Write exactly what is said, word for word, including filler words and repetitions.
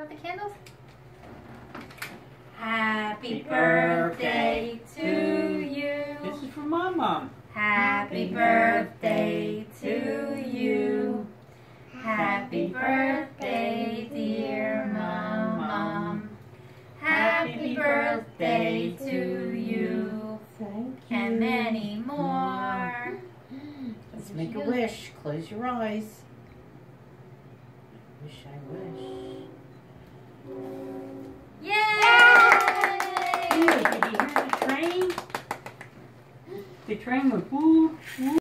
out the candles. Happy birthday to you. This is for my mom. Happy birthday to you. Happy birthday, dear Mom. Happy birthday to you. Thank you. And many more. Let's make a wish. Close your eyes. Wish I wish. Yay! Did you hear the train? The train went woo, woo.